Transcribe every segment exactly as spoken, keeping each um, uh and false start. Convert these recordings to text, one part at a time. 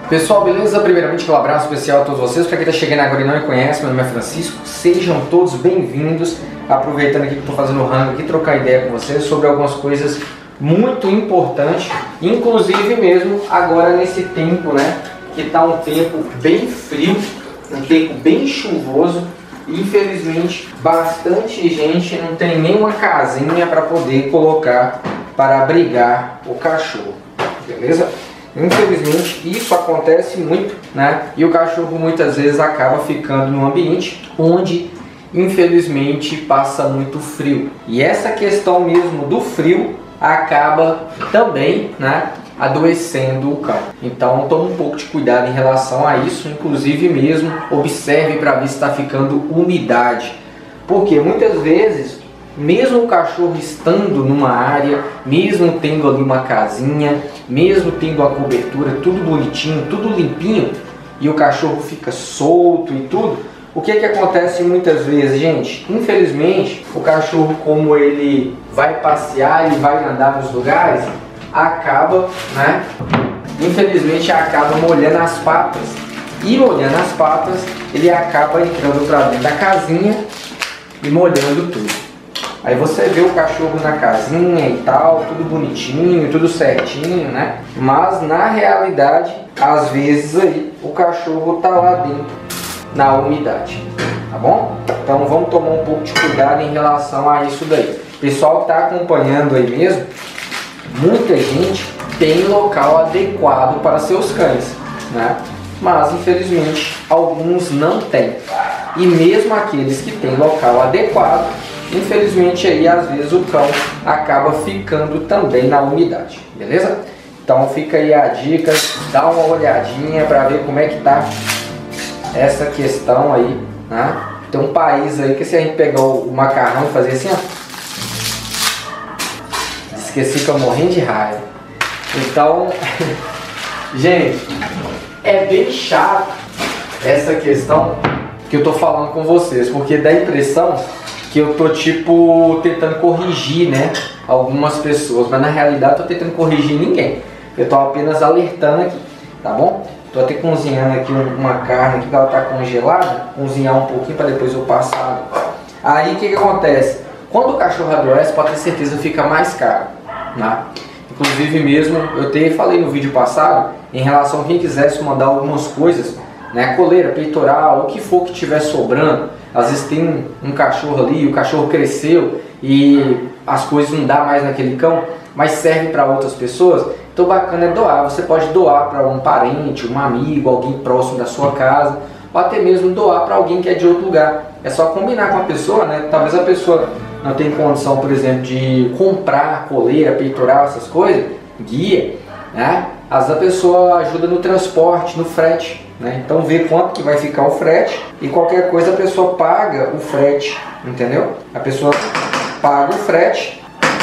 Pessoal, beleza? Primeiramente, um abraço especial a todos vocês. Para quem está chegando agora e não me conhece, meu nome é Francisco. Sejam todos bem-vindos. Aproveitando aqui que estou fazendo o rango aqui, trocar ideia com vocês sobre algumas coisas muito importantes, inclusive mesmo agora nesse tempo, né? Que está um tempo bem frio, um tempo bem chuvoso. Infelizmente, bastante gente não tem nenhuma casinha para poder colocar para abrigar o cachorro, beleza? Infelizmente, isso acontece muito, né? E o cachorro muitas vezes acaba ficando num ambiente onde, infelizmente, passa muito frio. E essa questão mesmo do frio acaba também, né, adoecendo o cão. Então, tome um pouco de cuidado em relação a isso. Inclusive mesmo, observe para ver se está ficando umidade. Porque muitas vezes, mesmo o cachorro estando numa área, mesmo tendo ali uma casinha, mesmo tendo a cobertura, tudo bonitinho, tudo limpinho, e o cachorro fica solto e tudo, o que que acontece muitas vezes, gente? Infelizmente, o cachorro, como ele vai passear e vai andar nos lugares, acaba, né? Infelizmente, acaba molhando as patas. E molhando as patas, ele acaba entrando para dentro da casinha e molhando tudo. Aí você vê o cachorro na casinha e tal, tudo bonitinho, tudo certinho, né? Mas na realidade, às vezes aí, o cachorro tá lá dentro, na umidade, tá bom? Então vamos tomar um pouco de cuidado em relação a isso daí. Pessoal que tá acompanhando aí mesmo, muita gente tem local adequado para seus cães, né? Mas infelizmente, alguns não têm. E mesmo aqueles que têm local adequado, infelizmente aí às vezes o cão acaba ficando também na umidade, beleza? Então fica aí a dica, dá uma olhadinha para ver como é que tá essa questão aí, né? Tem um país aí que se a gente pegar o macarrão e fazer assim, ó, esqueci que eu morrendo de raiva. Então, gente, é bem chato essa questão que eu tô falando com vocês, porque dá a impressão que eu tô tipo tentando corrigir, né, algumas pessoas, mas na realidade eu tô tentando corrigir ninguém. Eu tô apenas alertando aqui, tá bom? Tô até cozinhando aqui uma carne aqui que ela tá congelada, cozinhar um pouquinho para depois eu passar. Aí o que que acontece? Quando o cachorro adoece, pode ter certeza fica mais caro, né? Inclusive mesmo, eu até falei no vídeo passado, em relação a quem quisesse mandar algumas coisas, né, coleira, peitoral, o que for que tiver sobrando. Às vezes tem um, um cachorro ali, o cachorro cresceu e as coisas não dá mais naquele cão, mas serve para outras pessoas. Então bacana é doar. Você pode doar para um parente, um amigo, alguém próximo da sua casa, ou até mesmo doar para alguém que é de outro lugar. É só combinar com a pessoa, né? Talvez a pessoa não tenha condição, por exemplo, de comprar coleira, peitoral, essas coisas, guia, né? Às vezes a pessoa ajuda no transporte, no frete, né? Então vê quanto que vai ficar o frete e qualquer coisa a pessoa paga o frete, entendeu? A pessoa paga o frete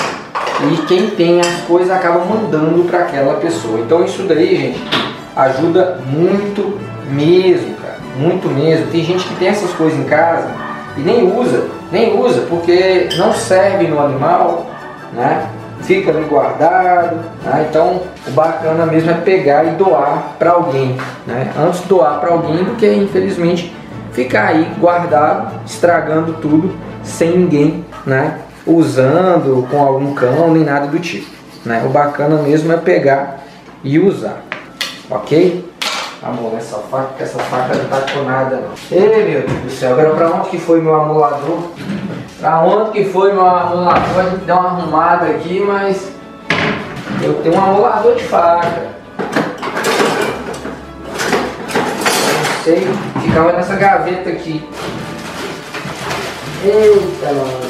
e quem tem as coisas acaba mandando para aquela pessoa. Então isso daí, gente, ajuda muito mesmo, cara, muito mesmo. Tem gente que tem essas coisas em casa e nem usa, nem usa porque não serve no animal, né? Fica ali guardado, né? Então o bacana mesmo é pegar e doar para alguém, né? Antes doar para alguém do que infelizmente ficar aí guardado, estragando tudo sem ninguém, né, usando com algum cão nem nada do tipo, né? O bacana mesmo é pegar e usar, ok? Amor, essa faca, essa faca não tá com nada não. Ei, meu Deus do céu, agora pra onde que foi meu amolador? Pra onde que foi meu amolador? A gente deu uma arrumada aqui, mas eu tenho um amolador de faca. Não sei, ficava nessa gaveta aqui. Eita, mano.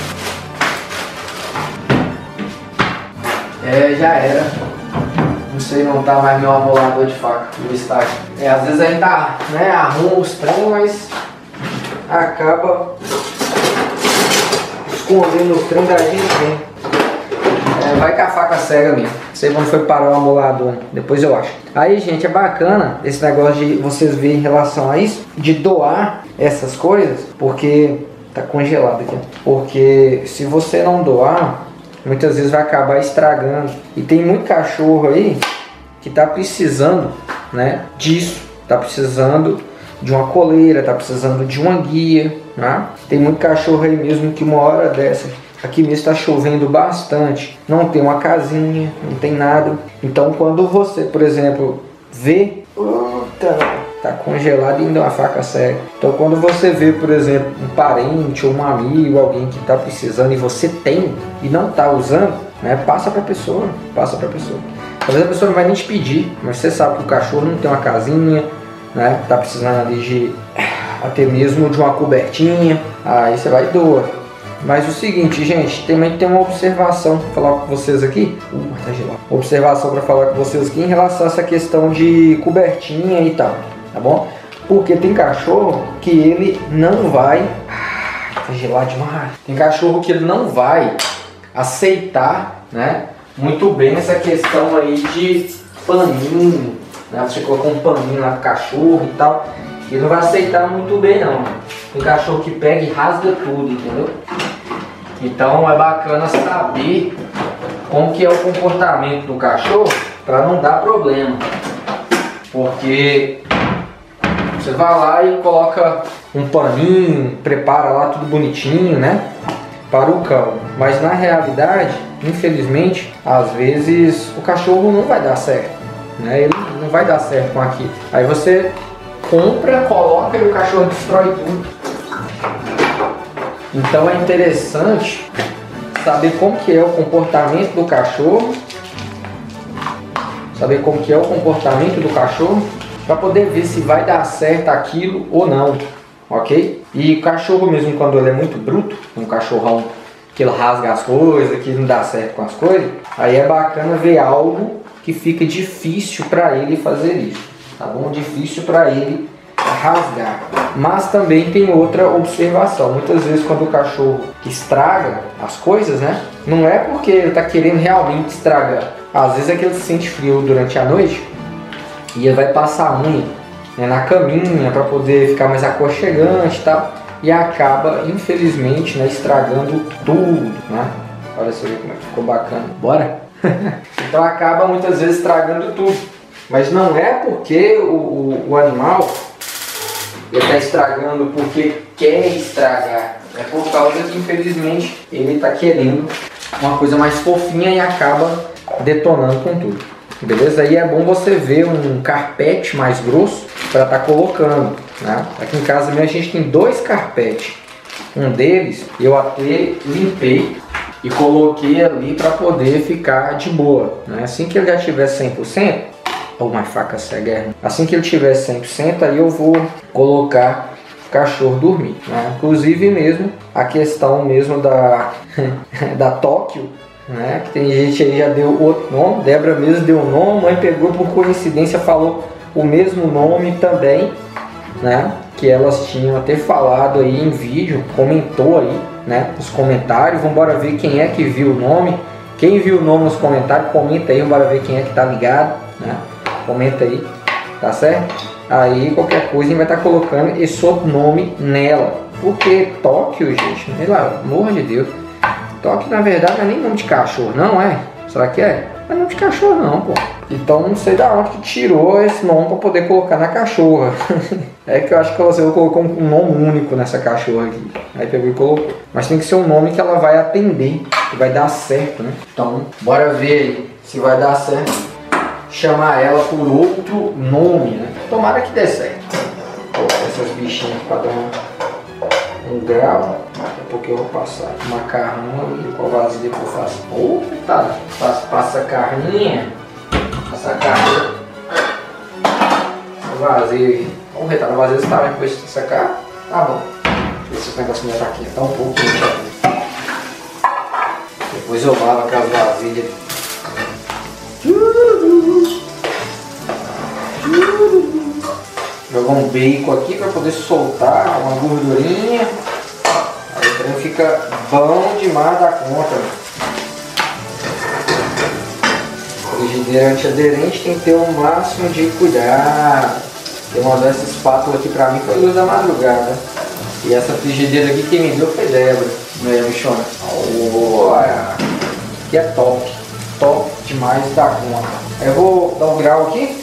É, já era. Não sei, não tá mais meu amolador de faca no estágio. É, às vezes ainda, né, arruma os trem, mas acaba escondendo o trem da gente. É, vai com a faca cega mesmo. Não sei quando foi parar o amolador, depois eu acho. Aí, gente, é bacana esse negócio de vocês verem em relação a isso, de doar essas coisas, porque tá congelado aqui. Porque se você não doar, muitas vezes vai acabar estragando. E tem muito cachorro aí que tá precisando né, disso, tá precisando de uma coleira, tá precisando de uma guia, né? Tem muito cachorro aí mesmo que uma hora dessa, aqui mesmo está chovendo bastante, não tem uma casinha, não tem nada. Então quando você, por exemplo, vê, puta, tá congelado e ainda uma faca cega. Então quando você vê, por exemplo, um parente ou um amigo, alguém que está precisando e você tem e não está usando, né, passa para a pessoa, passa para a pessoa. Às vezes a pessoa não vai nem te pedir, mas você sabe que o cachorro não tem uma casinha, né, tá precisando ali de até mesmo de uma cobertinha, aí você vai e doa. Mas o seguinte, gente, também tem uma observação para falar com vocês aqui. Uh, tá gelado. Observação para falar com vocês aqui em relação a essa questão de cobertinha e tal, tá bom? Porque tem cachorro que ele não vai... Ah, tá gelado demais. Tem cachorro que ele não vai aceitar, né, muito bem essa questão aí de paninho, né? Você colocou um paninho lá pro cachorro e tal. Ele não vai aceitar muito bem não. Tem cachorro que pega e rasga tudo, entendeu? Então é bacana saber como que é o comportamento do cachorro para não dar problema. Porque você vai lá e coloca um paninho, prepara lá tudo bonitinho, né, para o cão. Mas na realidade, infelizmente, às vezes o cachorro não vai dar certo, né? Ele não vai dar certo com aquilo. Aí você compra, coloca e o cachorro destrói tudo. Então é interessante saber como que é o comportamento do cachorro, saber como que é o comportamento do cachorro, para poder ver se vai dar certo aquilo ou não, ok? E o cachorro mesmo, quando ele é muito bruto, um cachorrão que ele rasga as coisas, que não dá certo com as coisas, aí é bacana ver algo que fica difícil para ele fazer isso, tá bom? Difícil para ele rasgar. Mas também tem outra observação. Muitas vezes quando o cachorro estraga as coisas, né, não é porque ele está querendo realmente estragar. Às vezes é que ele se sente frio durante a noite e ele vai passar a unha, né, na caminha para poder ficar mais aconchegante e tal, e acaba, infelizmente, né, estragando tudo, né? Olha só como é que ficou bacana. Bora? Então acaba muitas vezes estragando tudo. Mas não é porque o, o, o animal ele está estragando porque quer estragar. É por causa que, infelizmente, ele está querendo uma coisa mais fofinha e acaba detonando com tudo. Beleza? Aí é bom você ver um carpete mais grosso para estar tá colocando, né? Aqui em casa mesmo a gente tem dois carpetes. Um deles eu até limpei e coloquei ali para poder ficar de boa, né? Assim que ele já tiver cem por cento, ou uma faca cega, assim que ele tiver cem por cento, aí eu vou colocar o cachorro dormir, né? Inclusive mesmo a questão mesmo da, da Tóquio, né? Que tem gente aí já deu outro nome, Débora mesmo deu um nome, mãe pegou por coincidência, falou o mesmo nome também, né? Que elas tinham até falado aí em vídeo, comentou aí, né, nos comentários. Vamos embora ver quem é que viu o nome. Quem viu o nome nos comentários, comenta aí, vamos embora ver quem é que tá ligado, né? Comenta aí, tá certo? Aí qualquer coisa a gente vai estar tá colocando esse outro nome nela. Porque Tóquio, gente, pelo amor de Deus, Tóquio na verdade não é nem nome de cachorro, não é? Será que é? Não é nome de cachorro não, pô. Então não sei da onde que tirou esse nome para poder colocar na cachorra. É que eu acho que você colocou um nome único nessa cachorra aqui. Aí pegou e colocou. Mas tem que ser um nome que ela vai atender, que vai dar certo, né? Então, bora ver aí se vai dar certo. Chamar ela por outro nome, né? Tomara que dê certo. Vou colocar essas bichinhas para dar um, um grau. Daqui a pouco eu vou passar macarrão ali com a vasilha que eu faço. Opa, tá. Passa, passa a carninha. Passa a carninha. Vasilha. Vamos ver, tá na vasilha está, né? Depois de sacar. Tá bom. Deixa eu ver se esse negócio meu tá aqui. Tá um pouco quente. Depois eu lavo aquelas vasilhas. Jogar um bacon aqui para poder soltar uma gordurinha. Aí o trem fica bom demais da conta. Frigideira antiaderente tem que ter o máximo de cuidado. Eu mandei essa espátula aqui pra mim foi luz da madrugada. E essa frigideira aqui quem me deu foi Débora. Né, bichona? Olha! E é top. Top demais da conta. Eu vou dar um grau aqui.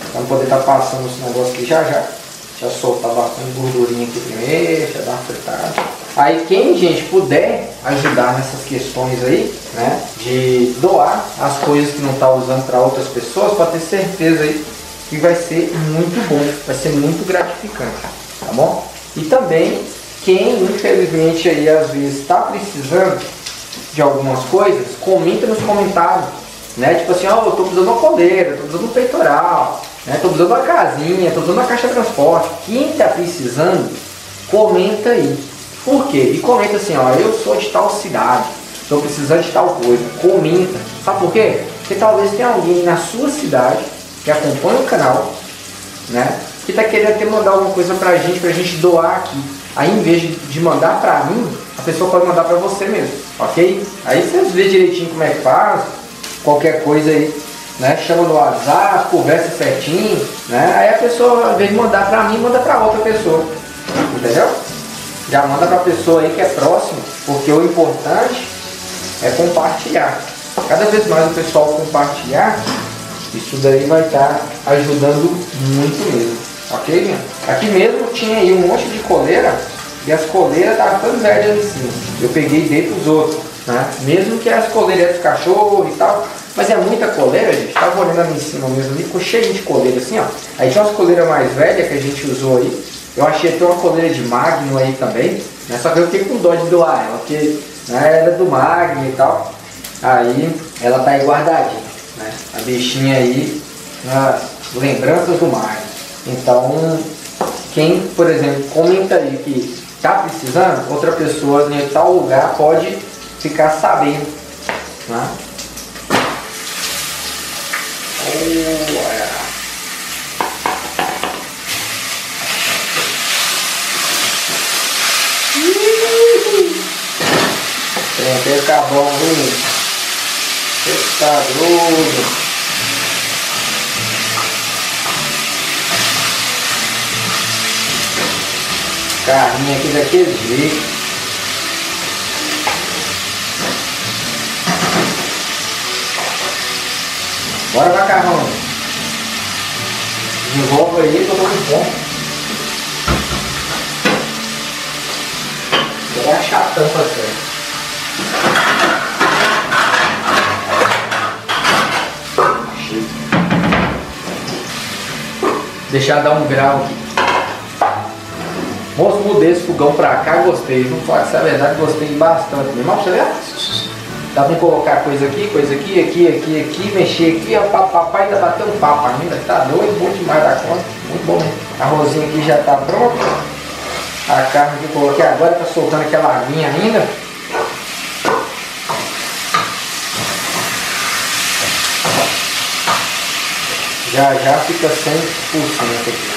Pra não poder estar passando esse negócio aqui já já. Já soltar bastante gordurinha aqui primeiro, já dar uma fritada. Aí quem, gente, puder ajudar nessas questões aí, né, de doar as coisas que não está usando para outras pessoas, pode ter certeza aí que vai ser muito bom, vai ser muito gratificante, tá bom? E também quem, infelizmente, aí às vezes está precisando de algumas coisas, comenta nos comentários, né, tipo assim, ó, oh, eu tô precisando de uma coleira, tô precisando de um peitoral, né, tô precisando de uma casinha, tô precisando de uma caixa de transporte. Quem está precisando, comenta aí. Por quê? E comenta assim, ó, eu sou de tal cidade, estou precisando de tal coisa. Comenta. Sabe por quê? Porque talvez tenha alguém na sua cidade que acompanha o canal, né, que está querendo até mandar alguma coisa pra gente, pra gente doar aqui. Aí em vez de mandar pra mim, a pessoa pode mandar pra você mesmo, ok? Aí vocês vê direitinho como é que faz, qualquer coisa aí, né, chama no WhatsApp, conversa certinho, né, aí a pessoa, ao invés de mandar pra mim, manda pra outra pessoa, entendeu? Já manda pra pessoa aí que é próximo, porque o importante é compartilhar. Cada vez mais o pessoal compartilhar, isso daí vai estar ajudando muito mesmo, ok, minha? Aqui mesmo tinha aí um monte de coleira, e as coleiras estavam todas velhas ali em cima. Eu peguei e dei pros outros, né? Mesmo que as coleiras dos cachorros e tal, mas é muita coleira, gente. Tava olhando ali em cima mesmo, ali, ficou cheio de coleira assim, ó. Aí tinha umas coleiras mais velhas que a gente usou aí. Eu achei até uma coleira de Magno aí também, né? Só que eu fiquei com dó de doar ela, porque, né, era do Magno e tal. Aí ela tá aí guardadinha, né? A bichinha aí, nas lembranças do Magno. Então, quem, por exemplo, comenta aí que tá precisando, outra pessoa em tal lugar pode ficar sabendo, né? Olha. Tem que ficar bom, hein? Você tá grosso. Carninha aqui daquele jeito. Bora, macarrão. Desenvolve aí que eu tô com fome. Vou achar a tampa certa. Deixar dar um grau aqui. Moço, mudei esse fogão pra cá, gostei. Não pode ser a verdade, gostei bastante. Meu irmão, você vê? Dá pra colocar coisa aqui, coisa aqui, aqui, aqui, aqui, mexer aqui, ó, papai ainda bateu um papo ainda. Tá doido, bom demais da conta. Muito bom, né? A arrozinho aqui já tá pronto. A carne que eu coloquei agora tá soltando aquela aguinha ainda. Já já fica cem por cento aqui.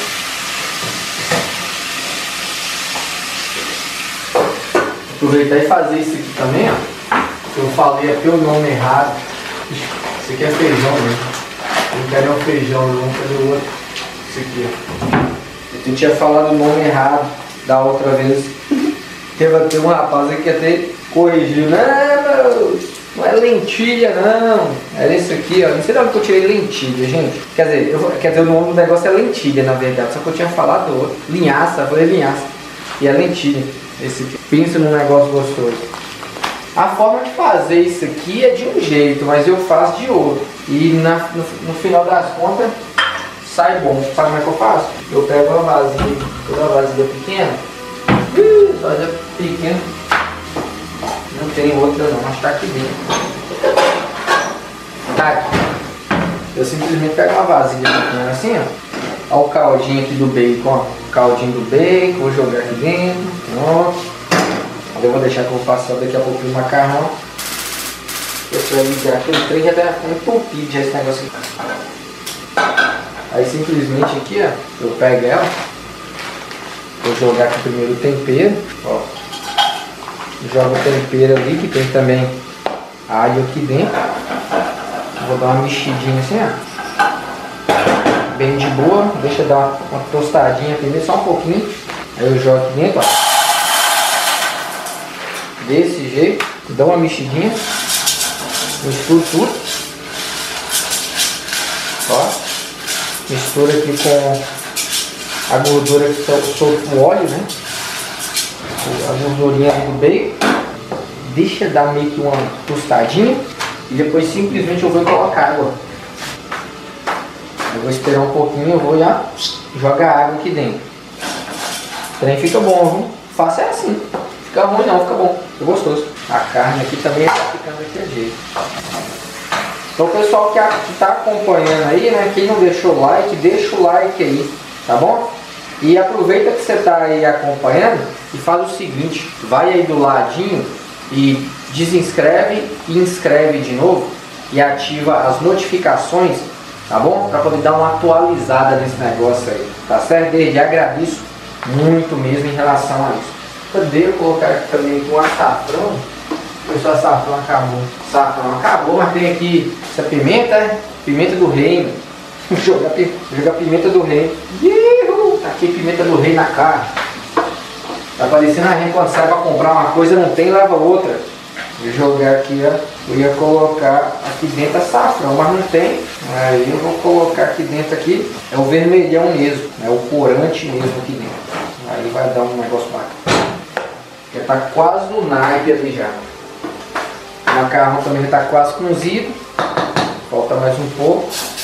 Aproveitar e fazer isso aqui também, ó. Eu falei até o nome errado. Isso aqui é feijão mesmo. Não quero um feijão, não quero o outro. Isso aqui, ó. Eu tinha falado o nome errado da outra vez. Teve até um rapaz aqui que até corrigiu. Não, não é lentilha não. Era isso aqui, ó. Não sei de onde que eu tirei lentilha, gente. Quer dizer, eu, quer dizer, o nome do negócio é lentilha, na verdade. Só que eu tinha falado do outro. Linhaça, eu falei linhaça. E é lentilha. Esse aqui. Pensa num negócio gostoso. A forma de fazer isso aqui é de um jeito, mas eu faço de outro. E na, no, no final das contas, sai bom. Sabe como é que eu faço? Eu pego uma vasilha, toda vasilha pequena. Uh, vasilha pequena. Não tem outra não, mas tá aqui dentro. Tá aqui. Eu simplesmente pego uma vasilha pequena assim, ó. Olha o caldinho aqui do bacon, ó. Caldinho do bacon, vou jogar aqui dentro. Pronto. Eu vou deixar que eu vou passar daqui a pouquinho o macarrão. Eu vou ligar aqui, o trem já tá entupido já esse negócio aqui. Aí simplesmente aqui, ó, eu pego ela. Vou jogar aqui primeiro o tempero, ó. Jogo o tempero ali, que tem também alho aqui dentro. Vou dar uma mexidinha assim, ó. Bem de boa, deixa dar uma, uma tostadinha primeiro, só um pouquinho. Aí eu jogo aqui dentro, ó. Desse jeito, dá uma mexidinha, misturo tudo, ó, Mistura aqui com a gordura que solta o óleo, né? A gordurinha do bacon. Deixa dar meio que uma tostadinha. E depois simplesmente eu vou colocar água. Eu vou esperar um pouquinho, eu vou já jogar água aqui dentro. O trem fica bom, viu? Faça é assim. Fica ruim não, fica bom. Fica gostoso. A carne aqui também está ficando daquele jeito. Então o pessoal que está acompanhando aí, né? Quem não deixou o like, deixa o like aí, tá bom? E aproveita que você está aí acompanhando e faz o seguinte, vai aí do ladinho e desinscreve e inscreve de novo e ativa as notificações, tá bom? Para poder dar uma atualizada nesse negócio aí, tá certo? Desde já agradeço muito mesmo em relação a isso. Poderia colocar aqui também com açafrão. Pois o açafrão acabou. O açafrão acabou, mas tem aqui essa pimenta, é? Pimenta do reino. jogar, jogar pimenta do reino. Iuhu! Aqui pimenta do reino na carne. Tá parecendo a gente quando sai para comprar uma coisa, não tem, leva outra. Vou jogar aqui, ó. Eu ia colocar aqui dentro açafrão, mas não tem. Aí eu vou colocar aqui dentro aqui. É o vermelhão mesmo, é o corante mesmo aqui dentro. Aí vai dar um negócio bacana. Já tá quase no naipe ali já. O macarrão também já tá quase cozido. Falta mais um pouco.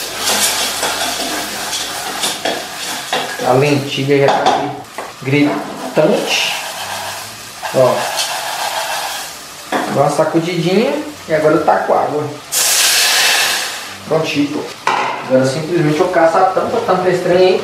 A lentilha já tá aqui gritante. Ó. Dá uma sacudidinha e agora eu taco água. Prontinho. Agora simplesmente eu caço a tampa, tampa estranha aí.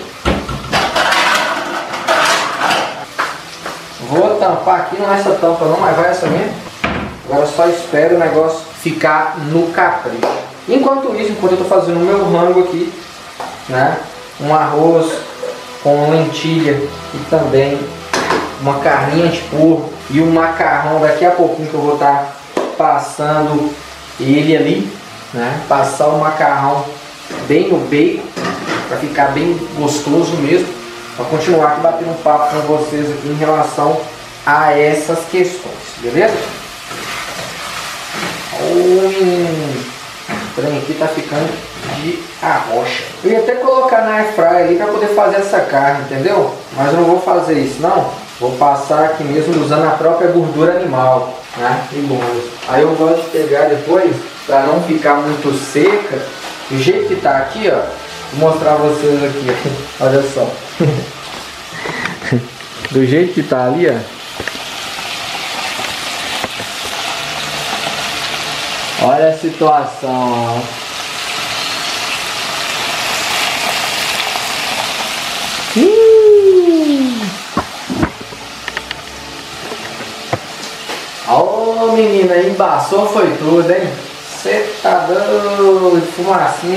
Vou tampar aqui, não é essa tampa não, mas vai essa mesmo. Agora só espero o negócio ficar no capricho. Enquanto isso, enquanto eu estou fazendo o meu rango aqui, né? Um arroz com lentilha e também uma carninha de porco e um macarrão daqui a pouquinho que eu vou estar passando ele ali, né? Passar o macarrão bem no bacon para ficar bem gostoso mesmo. Para continuar aqui batendo um papo com vocês aqui em relação a essas questões, beleza? Oi, o trem aqui tá ficando de arrocha. Eu ia até colocar na air fryer ali para poder fazer essa carne, entendeu? Mas eu não vou fazer isso não. Vou passar aqui mesmo usando a própria gordura animal, né? E bom. Aí eu gosto de pegar depois, para não ficar muito seca, do jeito que tá aqui, ó. Vou mostrar a vocês aqui, ó. Olha só. Do jeito que tá ali, ó. Olha a situação, ó. Hum. Ô menina, embaçou foi tudo, hein? Você tá doido, fumacinha.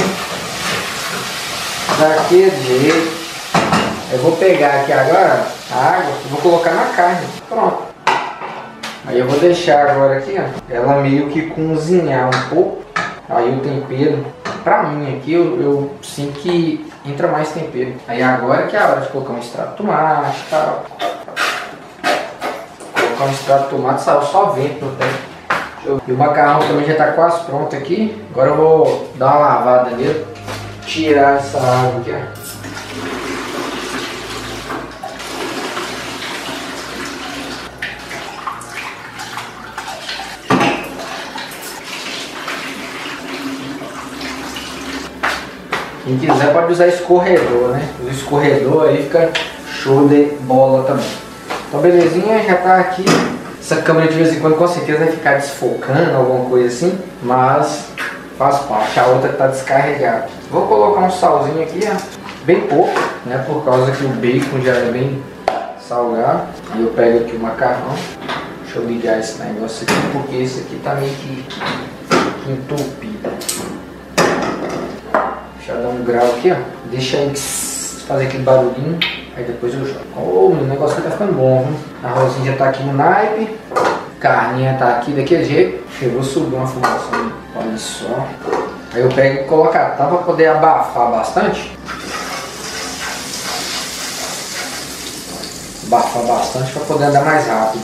Daquele jeito. Eu vou pegar aqui agora a água e vou colocar na carne. Pronto. Aí eu vou deixar agora aqui, ó, ela meio que cozinhar um pouco. Aí o tempero, pra mim aqui, eu, eu sinto que entra mais tempero. Aí agora que é a hora de colocar um extrato de tomate e tal. Colocar um extrato de tomate, saiu só vento no tempo. E o macarrão também já tá quase pronto aqui. Agora eu vou dar uma lavada nele. Tirar essa água aqui, ó. Quem quiser pode usar escorredor, né? O escorredor aí fica show de bola também. Então belezinha, já tá aqui. Essa câmera de vez em quando com certeza vai ficar desfocando, alguma coisa assim. Mas faz parte, a outra tá descarregada. Vou colocar um salzinho aqui, ó. Bem pouco, né? Por causa que o bacon já é bem salgado. Aí eu pego aqui o macarrão. Deixa eu ligar esse negócio aqui, porque esse aqui tá meio que entupido. Deixa eu dar um grau aqui, ó. Deixa aí fazer aquele barulhinho. Aí depois eu jogo. Oh, o negócio aqui tá ficando bom, viu? A arrozinha já tá aqui no naipe. Carninha tá aqui daquele jeito. Chegou a subir uma fumaça. Olha só. Aí eu pego e coloco a tampa pra poder abafar bastante. Abafar bastante pra poder andar mais rápido.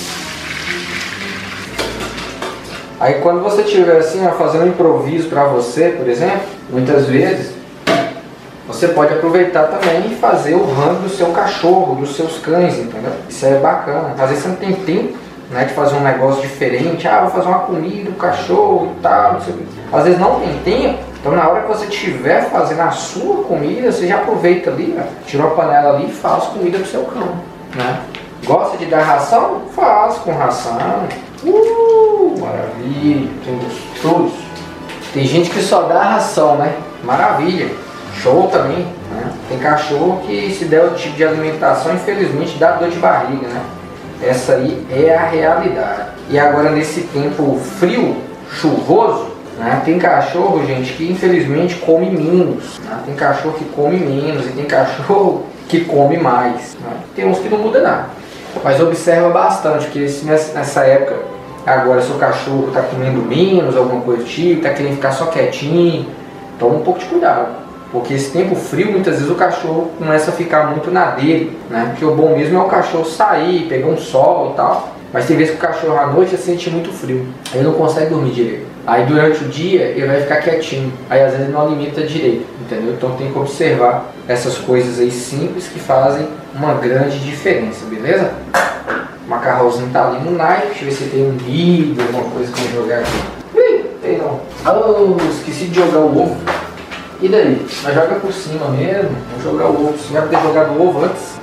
Aí quando você estiver assim, ó, fazendo um improviso para você, por exemplo, muitas vezes você você pode aproveitar também e fazer o rango do seu cachorro, dos seus cães, entendeu? Isso é bacana. Às vezes você não tem tempo, né, de fazer um negócio diferente. Ah, vou fazer uma comida, o cachorro e tal, não sei o que. Às vezes não tem tempo, então na hora que você estiver fazendo a sua comida, você já aproveita ali, ó, tira uma panela ali e faz comida pro seu cão, né? Gosta de dar ração? Faz com ração. Uh, maravilha, tem gostoso. Tem gente que só dá ração, né? Maravilha, show também, né? Tem cachorro que se der o tipo de alimentação, infelizmente dá dor de barriga, né? Essa aí é a realidade. E agora nesse tempo frio, chuvoso, né? Tem cachorro, gente, que infelizmente come menos, né? Tem cachorro que come menos e tem cachorro que come mais, né? Tem uns que não muda nada. Mas observa bastante, porque se nessa época agora seu cachorro está comendo menos, alguma coisa do tipo, está querendo ficar só quietinho, toma um pouco de cuidado. Porque esse tempo frio, muitas vezes o cachorro começa a ficar muito na dele, né? Porque o bom mesmo é o cachorro sair, pegar um sol e tal. Mas tem vezes que o cachorro à noite sente muito frio, aí ele não consegue dormir direito. Aí durante o dia ele vai ficar quietinho, aí às vezes ele não alimenta direito, entendeu? Então tem que observar essas coisas aí simples que fazem uma grande diferença, beleza? O macarrãozinho tá ali no naipe, deixa eu ver se tem um milho, alguma coisa pra eu jogar aqui. Ih, tem não. Oh, esqueci de jogar o ovo. E daí? Mas joga por cima mesmo, vamos jogar o ovo. Você vai ter jogado o ovo antes.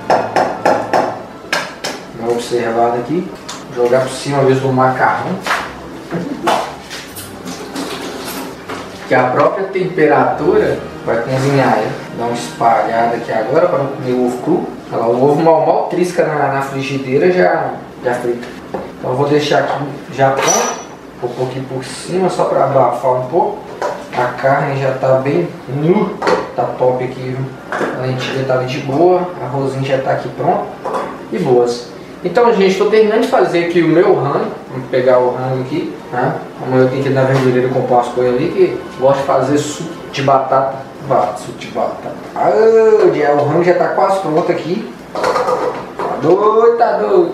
Dá uma observada aqui. Jogar por cima mesmo do macarrão. Que a própria temperatura vai cozinhar ele. Dá uma espalhada aqui agora para não comer o ovo cru. Olha lá, o ovo mal mal trisca na, na frigideira já, já frita. Então eu vou deixar aqui já pronto. Vou pôr aqui por cima só para abafar um pouco. A carne já tá bem nu, tá top aqui, viu? A lentilha tá ali de boa, a arrozinho já tá aqui pronto e boas. Então, gente, estou terminando de fazer aqui o meu rango. Vamos pegar o rango aqui, né? Amanhã eu tenho que ir na verdureira comprar as coisas ali, que gosto de fazer suco de batata. Bah, suco de batata. Ah, o rango já tá quase pronto aqui. Tá doido, tá doido.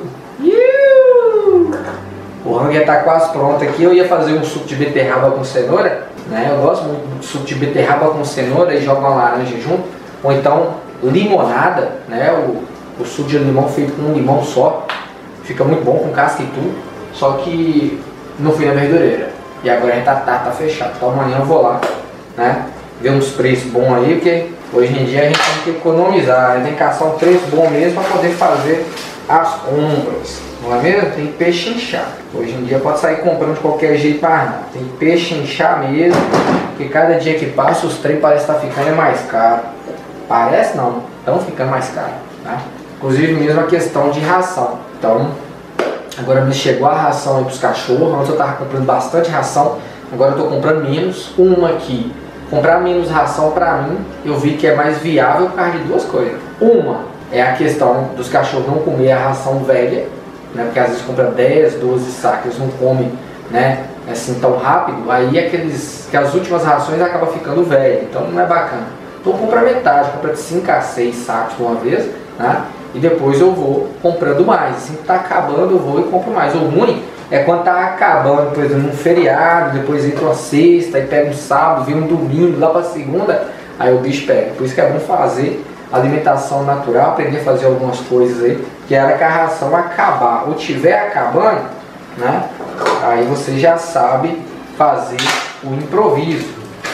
O rango já tá quase pronto aqui. Eu ia fazer um suco de beterraba com cenoura, né? Eu gosto muito do suco de beterraba com cenoura e jogo uma laranja junto. Ou então limonada, né? O O suco de limão feito com um limão só, fica muito bom com casca e tudo, só que não fui na verdureira. E agora a gente tá, tá, tá fechado, então amanhã eu vou lá, né, ver uns preços bons aí, porque hoje em dia a gente tem que economizar, né? Tem que caçar um preço bom mesmo para poder fazer as compras, não é mesmo? Tem que pechinchar. Hoje em dia pode sair comprando de qualquer jeito, mas não, tem que pechinchar mesmo, porque cada dia que passa os trem parece estar tá ficando mais caro. Parece não, estão ficando mais caro, tá? Inclusive mesmo a questão de ração. Então, agora me chegou a ração aí para os cachorros. Antes eu estava comprando bastante ração, agora eu estou comprando menos. Uma aqui, comprar menos ração para mim, eu vi que é mais viável por causa de duas coisas. Uma é a questão dos cachorros não comer a ração velha, né? Porque às vezes compra dez, doze sacos, eles não comem, né, assim tão rápido. Aí aqueles, que as últimas rações acabam ficando velhas, então não é bacana. Então compra metade, compra de cinco a seis sacos de uma vez, né? E depois eu vou comprando mais. Assim que tá acabando eu vou e compro mais. O ruim é quando tá acabando, por exemplo, um feriado, depois entra uma sexta, aí pega um sábado, vem um domingo, lá pra segunda, aí o bicho pega. Por isso que é bom fazer alimentação natural, aprender a fazer algumas coisas aí, que a hora que a ração acabar ou tiver acabando, né, aí você já sabe fazer o improviso.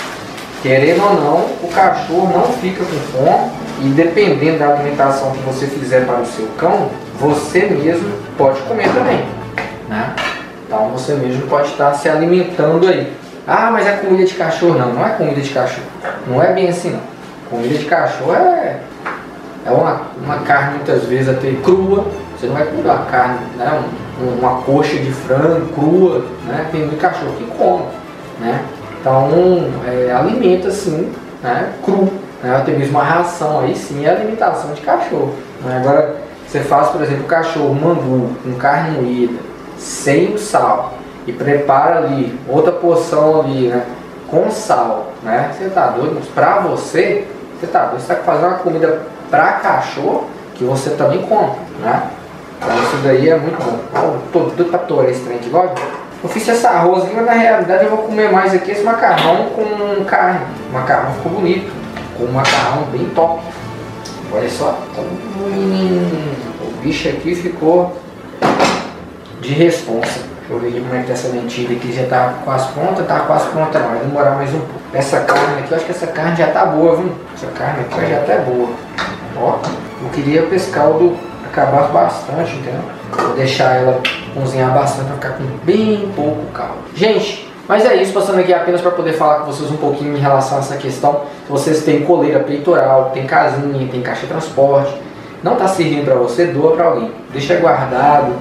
Querendo ou não, o cachorro não fica com fome e dependendo da alimentação que você fizer para o seu cão, você mesmo pode comer também, né? Então você mesmo pode estar se alimentando aí. Ah, mas é comida de cachorro? Não, não é comida de cachorro. Não é bem assim não. Comida de cachorro é, é uma, uma carne muitas vezes até crua. Você não vai comer uma carne, né? Um, uma coxa de frango crua, né? Tem muito cachorro que come, né? Então, é, alimenta assim, né, cru, né, até mesmo uma ração aí sim é alimentação de cachorro. Né? Agora, você faz, por exemplo, o cachorro mandu com carne moída, sem o sal, e prepara ali outra porção ali, né, com sal, né? Você tá doido? Mas pra você, você tá doido, você tá fazendo uma comida pra cachorro que você também come, né? Então isso daí é muito bom. Eu tô doido pra torar esse trem aqui, gosta? Eu fiz essa arrozinha, mas na realidade eu vou comer mais aqui esse macarrão com carne. O macarrão ficou bonito. ficou um macarrão bem top. Olha só, hum, o bicho aqui ficou de responsa. Deixa eu ver aqui como é que tá essa lentilha aqui, já tá quase pronta, tá quase pronta não, vai demorar mais um pouco. Essa carne aqui, eu acho que essa carne já tá boa, viu? Essa carne aqui já tá boa. Ó, eu queria que esse caldo acabasse bastante, entendeu? Vou deixar ela cozinhar bastante pra ficar com bem pouco caldo. Gente, mas é isso, passando aqui apenas para poder falar com vocês um pouquinho em relação a essa questão. Se vocês têm coleira peitoral, tem casinha, tem caixa de transporte, não está servindo para você, doa para alguém. Deixa guardado,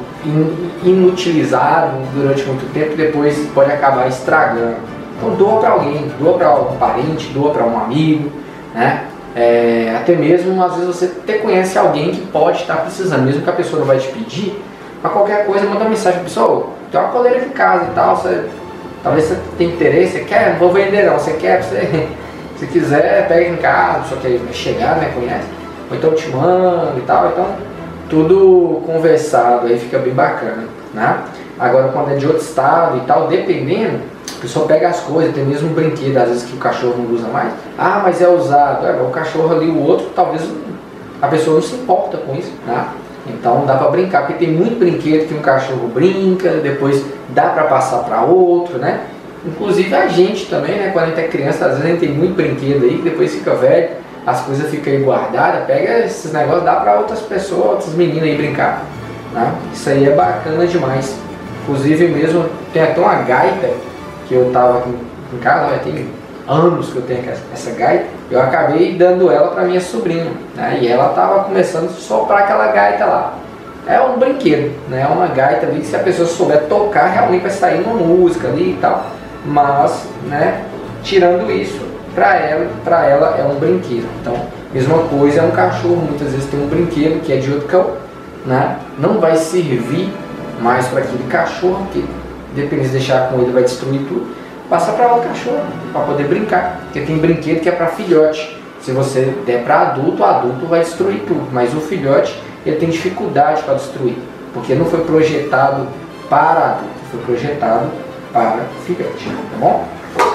inutilizado durante muito tempo, depois pode acabar estragando. Então doa para alguém, doa para um parente, doa para um amigo, né? É, até mesmo, às vezes você até conhece alguém que pode estar precisando, mesmo que a pessoa não vai te pedir, para qualquer coisa, manda uma mensagem para a pessoa, tem uma coleira aqui em casa e tal, você, talvez você tenha interesse, você quer, não vou vender não, você quer, você, se quiser, pega em casa, só que vai chegar, né, conhece, ou então te manda e tal, então tudo conversado, aí fica bem bacana, né? Agora quando é de outro estado e tal, dependendo, a pessoa pega as coisas, tem mesmo um brinquedo, às vezes que o cachorro não usa mais. Ah, mas é usado. É, o cachorro ali, o outro, talvez a pessoa não se importa com isso, né? Então dá pra brincar, porque tem muito brinquedo que um cachorro brinca, depois dá pra passar pra outro, né? Inclusive a gente também, né? Quando a gente é criança, às vezes a gente tem muito brinquedo aí, que depois fica velho, as coisas ficam aí guardadas, pega esses negócios, dá pra outras pessoas, outras meninas aí brincar, né? Isso aí é bacana demais. Inclusive mesmo, tem até uma gaita, que eu tava aqui em casa, já tem anos que eu tenho essa gaita, eu acabei dando ela para minha sobrinha, né? E ela tava começando a soprar aquela gaita lá. É um brinquedo, né? É uma gaita ali que se a pessoa souber tocar, realmente vai sair uma música ali e tal. Mas, né, tirando isso, para ela, para ela é um brinquedo. Então, mesma coisa é um cachorro, muitas vezes tem um brinquedo que é de outro cão, né? Não vai servir mais para aquele cachorro, que dependendo de deixar com ele vai destruir tudo, passa para outro cachorro, para poder brincar, porque tem brinquedo que é para filhote, se você der para adulto, o adulto vai destruir tudo, mas o filhote ele tem dificuldade para destruir, porque não foi projetado para adulto, foi projetado para filhote, tá bom?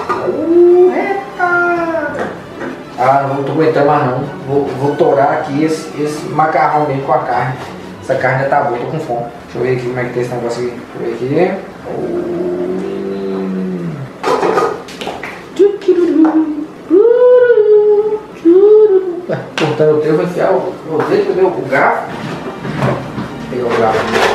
Uh, ah, não estou aguentando mais não, vou, vou torar aqui esse, esse macarrão mesmo com a carne, essa carne já tá boa, tô com fome. Deixa eu ver aqui como é que tem esse negócio aqui. Deixa eu ver aqui. Ué, cortando o teu, vou enfiar o, o dedo, cadê o garfo? Vou pegar o garfo aqui.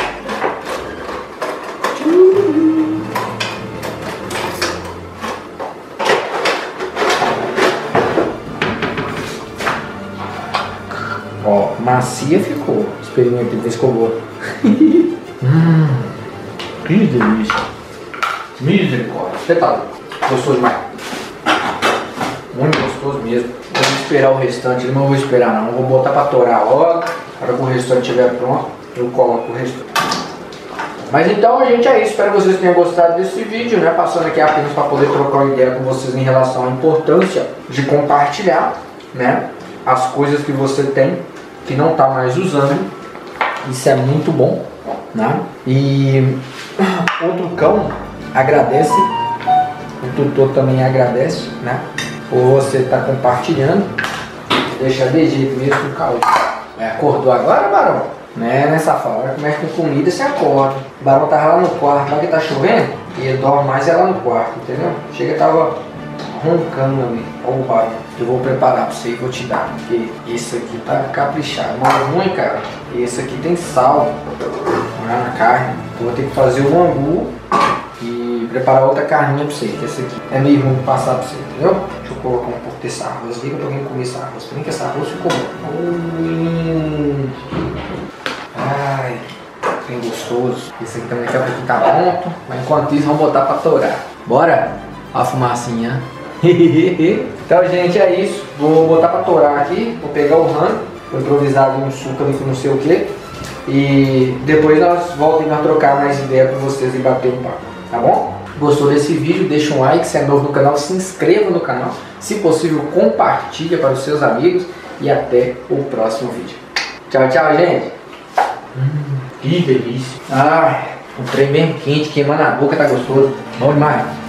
Ó, macia ficou. Experimenta ver se ficou boa. Hum, que delícia. Misericórdia. Espetáculo. Gostoso demais. Muito gostoso mesmo. Vou esperar o restante, não vou esperar não. Vou botar pra torar logo. Para que o restante estiver pronto, eu coloco o restante. Mas então, gente, é isso. Espero que vocês tenham gostado desse vídeo, né? Passando aqui apenas para poder trocar uma ideia com vocês em relação à importância de compartilhar, né, as coisas que você tem que não está mais usando. Isso é muito bom, né? E outro cão agradece, o tutor também agradece, né? Por você estar tá compartilhando. Deixa de jeito mesmo com o calor. É, acordou agora, Barão? Né, nessa hora, começa com comida, você acorda. O Barão tava lá no quarto, lá que tá chovendo, e ele dorme mais é lá no quarto, entendeu? Chega, tava roncando ali. Olha o Barão. Eu vou preparar pra você e vou te dar, porque esse aqui tá caprichado. Mas ruim, cara, esse aqui tem sal na carne. Então vou ter que fazer o angu e preparar outra carninha pra você, que esse aqui é meio ruim de passar pra você, entendeu? Deixa eu colocar um pouco desse arroz ali, que eu tô querendo comer esse arroz. Por que esse arroz ficou bom? Hum. Ai, bem gostoso. Esse aqui também daqui a pouco tá pronto. Mas enquanto isso, vamos botar pra torar. Bora? Olha a fumacinha. Então, gente, é isso. Vou botar pra torar aqui. Vou pegar o rango. Vou improvisar ali um suco ali com não sei o que. E depois nós voltamos a trocar mais ideia com vocês e bater um papo. Tá bom? Gostou desse vídeo? Deixa um like. Se é novo no canal, se inscreva no canal. Se possível, compartilha para os seus amigos. E até o próximo vídeo. Tchau, tchau, gente. Hum, que delícia. Ai, um trem bem quente, queimando a boca, tá gostoso. Bom demais.